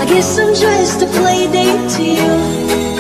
I guess I'm just a playdate to you.